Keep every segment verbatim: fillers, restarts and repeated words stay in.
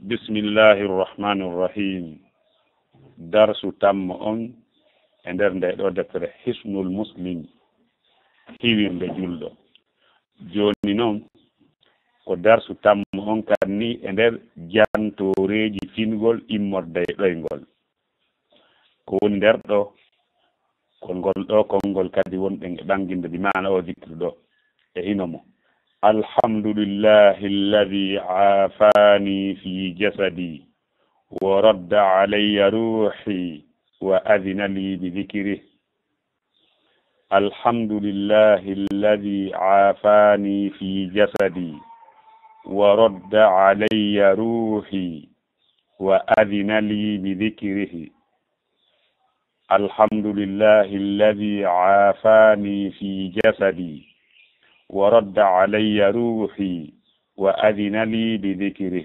بسم الله الرحمن الرحيم درس تم أن عندنا دكتور Hisnul-Muslim hiwin be juldo joni non ko darsu tam on kanni e nder jantoreji fingol immorde ɗoygol ko woni nder ɗo kongol ɗo kongol kadi wonɓe e ɓanginde di mana o zikru ɗo e hinomo alhamdulillahi alladhi afani fi jasadi wa radda alayya ruhi wa adhina li bi dhikrih الحمد لله الذي عافاني في جسدي ورد علي روحي وأذن لي بذكره الحمد لله الذي عافاني في جسدي ورد علي روحي وأذن لي بذكره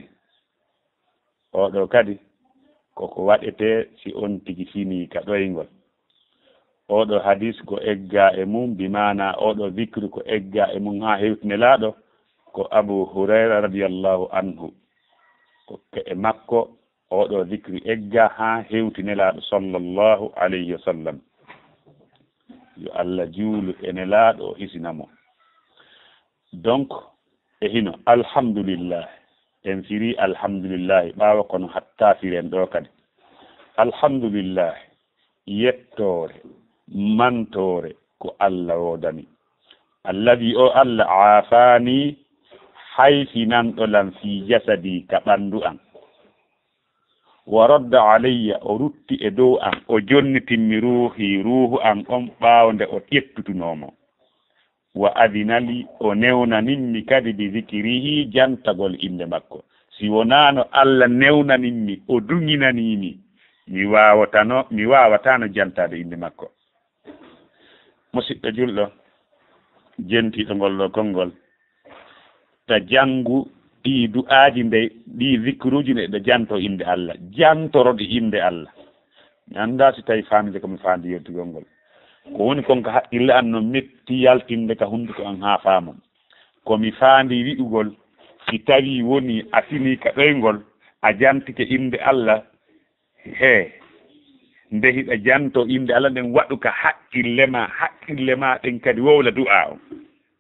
oɗo kadi koko waɗete si on tigi fini ka ɗoygol oɗo hadis ko egga e mum bimana oɗo zikru ko egga e mum ha hewtinelaɗo ko Abu Hurayra radiyallahu anhu ko e makko oɗo zikru egga ha hewtinelaɗo sallallahu alayhi wa sallam yo Allah juulu enelaɗo o hisinamo donc e hino alhamdulillah en firi alhamdulillah ɓawa kono hatta firen ɗo kadi alhamdulillah yettore mantore ko Allah wodani alladhi o Allah afani hayfinan ɗolan fi jasadi ka ɓandu an wa radda alayya o rutti e dow an o jonnitinmi ruhi ruhu an on ɓawnde o ƴettutunomo wa adinali o newnaninmi kadi bi zikirihi jantagol inde makko si wonano Allah newnaninmi o duŋinanimi mi wawatano mi wawatano jantade inde makko musidɗo julɗo jentiɗo ngol ɗo konngol ta janngu ɗi du'aaji nde ɗi zikruji nde ɗe janto inde Allah jantoroɗe inde Allah mi annda si tawi famide komi faandi yettugol ngol ko woni konko haqqille an no metti yaltinde ka hunduko an ha faamon komi faandi wi'ugol si tawi woni a fini ka ɗoygol a jantike inde Allah he nde hiɗa janto inde Allah nden waɗu ka haqqille ma haqqille ma ɗen kadi wowla du'a o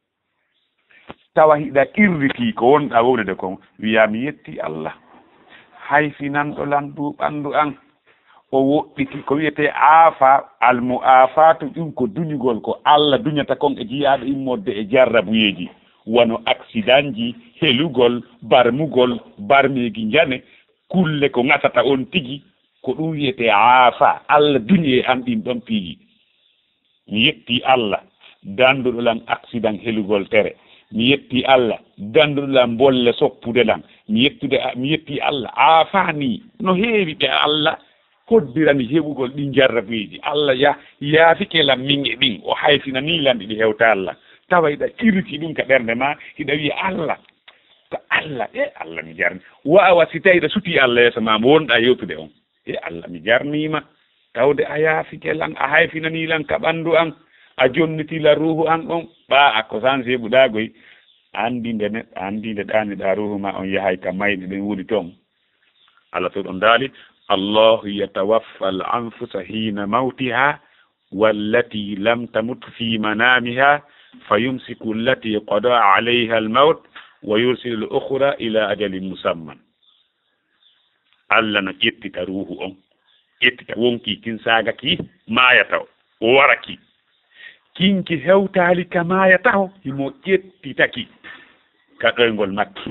tawa hiɗa irriti ko wonɗa wowlede kon wiya mi yetti Allah hayfinanɗo lan du ɓandu an o woɗɗiti ko wiyete aafa almu aafatu ɗum ko duñugol ko Allah duñata kon e jiyaɗo immorde e jarrabuyeji wono accident ji helugol barmugol barmegi jane kulle ko ŋatata on tigi ko ɗum wiyete aafa Allah duñe an ɗin ɗon piiji mi yetti Allah danduɗo lan accident helugol tere mi yetti Allah danduɗo lan bolle soppude lan mi yettude mi yetti Allah aafani no heewi ɓe Allah hoddirani heɓugol ɗin jarrabeji Allah ya yaafike lan min e ɗin o hayfina ni lan ɗiɗi hewta Allah tawa hiɗa irriti ɗum ka ɓernde ma hiɗa wiya Allah ko Allah e Allah mi jarni wawa si tawi ɗa suti Allah yeeso ma mo wonɗa yewtude on e Allah mi jarnima tawde a yaafike lan a hayfinani lan ka ɓandu an a jonnitila ruhu an ɗon ɓa a ko san seɓuɗagoy andi nde neɗɗo andi nde ɗaniɗa ruhu ma on yahay ka mayɗe ɗen woni toon Allah to ɗon daali allahu yatawaffa al anfusa hina mawtiha wallati lam tamut fi manamiha fayumsiku allati qada alayha al mawt wa yursilu al ukhra ila ajalin musamman Allah no ƴettita ruhu on ƴettita wonki kin sagaki mayata o waraki kinki hewtali ka mayata o himo ƴettitaki ka ɗoygol makki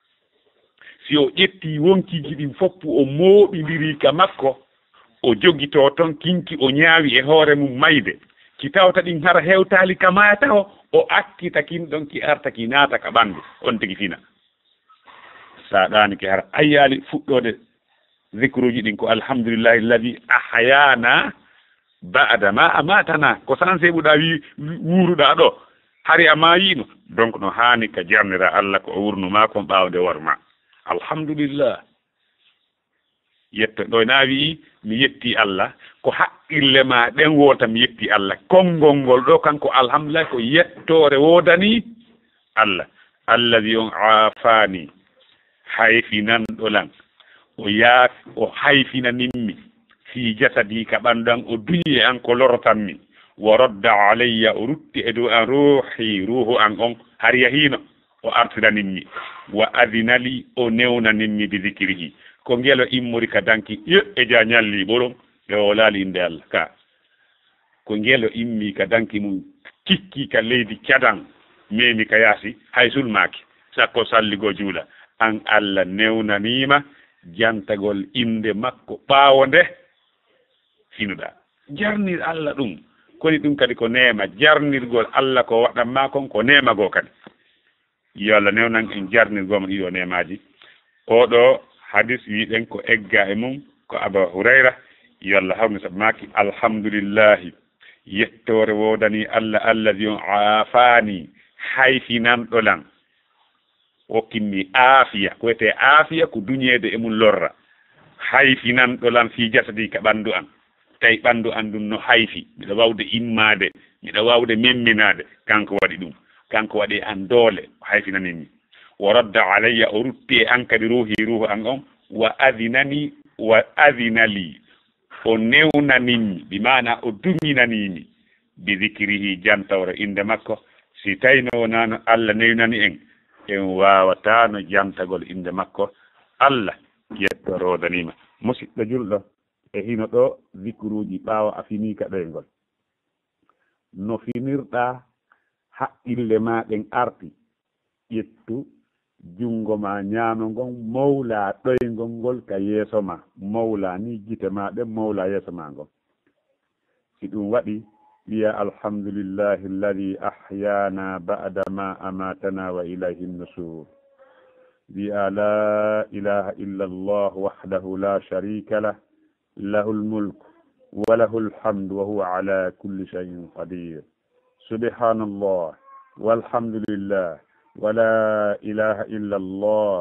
si o ƴetti wonkiji ɗin foppu o mooɓidiri ka makko o jogito ton kinki o ñaawi e hoore mum mayde ki tawta ɗin hara hewtali ka mayata o o akkita kin ɗon ki arta ki naata ka ɓandu on tigi fina sa ɗani ki hara ayyali fuɗɗode zikruji ɗin ko alhamdulillahi alladhi ahyana ba'da ma amatana ko sanse ɓuɗa wi wuruɗa ɗo hari a mayino donc no hani ka jarnira Allah ko o wurnuma kon ɓawde worma alhamdulillah yetto ɗo na wi mi yetti Allah ko haqqille ma ɗen wota mi yetti Allah konngol ngol ɗo kanko alhamdulillah ko yettore wodani Allah alladhi on afani hayfinanɗo lan o yaaf o hayfina nimmi fi jasadi ka ɓandan o duñi an ko lorotanmi wa radda alayya o rutti e dow an ruuhi ruuhu an on har yahino o artiraninmi wa adinali o newnaninmi bi zikrihi ko ngelo immori ka danki ye e ja ñalli ɓoɗon e o laali inde Allah ka ko ngelo immi ka danki mum kikki ka leydi cadan memi ka yaasi hay sulmaki sakko salligo juula an Allah newnanima jantagol inde makko ɓaawo nde finuɗa jarnir Allah ɗum koni ɗum kadi ko neema jarnirgol Allah ko waɗanma kon ko neema goo kadi yo Allah newnan en jarnirgoma ɗiɗo neemaji oɗo hadis wiɗen ko egga e mum ko Aba Hurayra yo Allah hawni sabu maki alhamdulillahi yettore wodani Allah allazi on aafani hayfinanɗolan o kimmi aafiya ko wiyete aafiya ko duñede e mum lorra hayfinanɗolan fi jasadi ka ɓandu an tawi ɓandu an ɗum no hayfi miɗa wawde immade miɗa wawde memminade kanko waɗi ɗum kanko waɗi an doole hayfinanimi wa radda alayya o rutti e an kadi ruuhi ruuhu an on wa adinani wa adinali o newnanimi bi mana o duñinanimi bi zikrihi jantawre inde makko si tawino wonano Allah newnani en en wawatano jantagol inde makko Allah yettorodanima musidɗo julɗo e hino ɗo zikruji ɓaawa a fini ka ɗoygol no finirɗa haqqille ma ɗen arti ƴettu jungo ma ñaamo ngon mawla ɗoygol ngol ka yeeso ma mawla ni gite ma ɗen mawla yeeso ma ngon si ɗum waɗi wiya alhamdulillahi alladi ahyana ba'da ma amatana wa ilayhi nusur wiya la ilaha illa allah wahdahu la sharika lah له الملك وله الحمد وهو على كل شيء قدير سبحان الله والحمد لله ولا إله إلا الله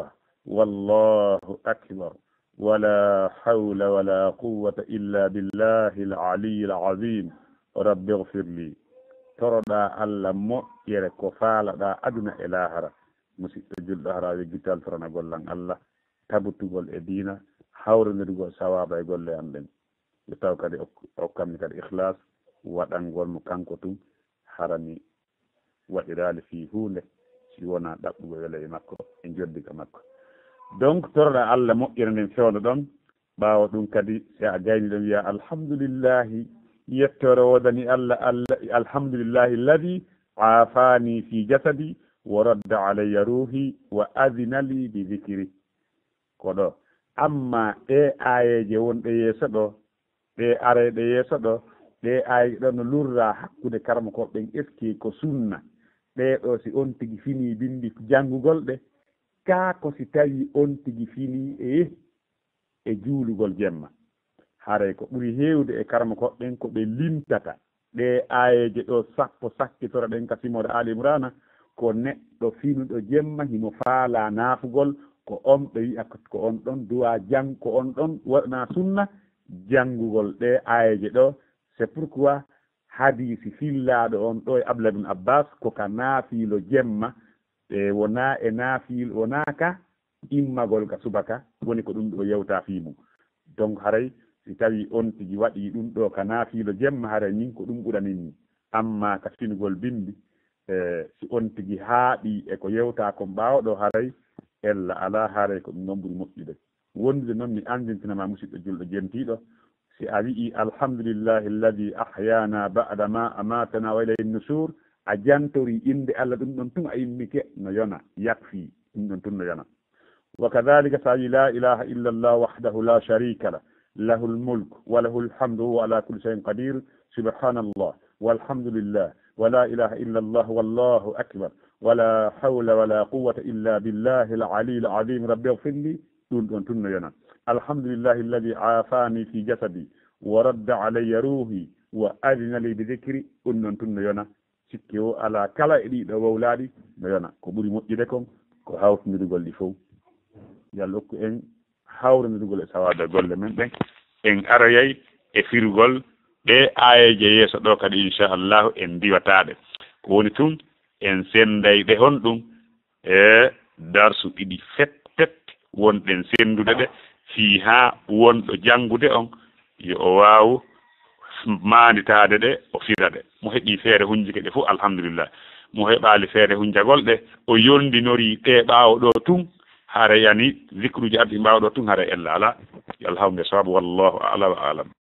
والله أكبر ولا حول ولا قوة إلا بالله العلي العظيم رب اغفر لي ترى الله مؤير كفالة أدنى إلهرة مسيط جل أهرى جتال فرنا قول الله تبتو قول إدينا hawrinirgol sawaba e golle am ɗen ɓe taw kadi okkammi kadi ihlas waɗangol mo kanko tum harani waɗirali fi hunde si wona ɗaɓɓugo wele e makko e joddika makko donc toroɗa Allah moƴƴere nden fewno ɗon ɓaawa ɗum kadi si a gayni ɗon wiya alhamdulillahi yettore wodani Allah Allah alhamdulillahi alladi aafani fi jasadi wa radda alayya ruhi wa adina li bi zikri ko ɗo amma ɗe ayeje wonɗe yeeso ɗo ɗe areɗe yeeso ɗo ɗe aye ɗo no lurra hakkude karma ko ɓen eski ko sunna ɗe ɗo si on tigi fini bindi janngugol ɗe kaa ko si tawi on tigi fini e e juulugol jemma haray ko ɓuri heewde e karma ko ɓen ko ɓe limtata ɗe ayeje ɗo sappo sakkitora ɗen ka simode Ali Imrana ko neɗɗo finuɗo jemma himo faala naafugol ko on ɓe wi'a ko on ɗon duwa jang ko on ɗon waɗna sunna janngugol ɗe ayeje ɗo c'est pourquoi hadisi fillaɗo on ɗo e Abdullah ibn Abbas ko ka naafiilo jemma e wona e naafiil wona ka immagol ka subaka woni ko ɗum ɗo yewta fiimum donc haray si tawi on tigi waɗi ɗum ɗo ka naafiilo jemma haray min ko ɗum ɓuraninmi amma ka finugol bimbi e si on tigi haaɓi e ko yewta ko mbawɗo haray ella ala haare ko ɗum noon ɓuri moƴƴude wondude noon mi andintinama musidɗo julɗo jentiɗo si a wi'i alhamdulillahi alladi ahyana ba'da ma amatana wa ilayhi nusur a jantori inde Allah ɗum ɗon tun a immike no yona yakfi ɗum ɗon tun no yona wa kadhalika sa wi la ilaha illa allah wahdahu la sharika lah lahu lmulk wa lahu lhamdu huwa ala kulli shay'in qadir subhanallah walhamdulillah wa la ilaha illa allah wallahu akbar ولا حول ولا قوة إلا بالله العلي العظيم رب اغفر لي دون تن ينا الحمد لله الذي عافاني في جسدي ورد علي روحي وأذن لي بذكري دون تن ينا سكيو على كلا إدي دو ولادي ينا كبري مجدكم كهاوس ندقل لفو يالوك إن حاور ندقل سواد قل من بين إن أريي إفيرغل be aayeje yeeso ɗo kadi inchallahu en diwatade ko woni tun en sendayɓe hon ɗum e darsu ɗiɗi fet fet wonɗen sendude ɗe fiha wonɗo jangude on yo o waaw manditade ɗe o fira ɗe mo heɓi feere hunjike ɗe fof alhamdulillah mo heɓali feere hunjagol ɗe o yondinori ɗe ɓaawo ɗo tun hara yani zicruji arɗi mbawɗo tun hara ella ala yo Allah hawde sababu wallahu a'lam wa a'lam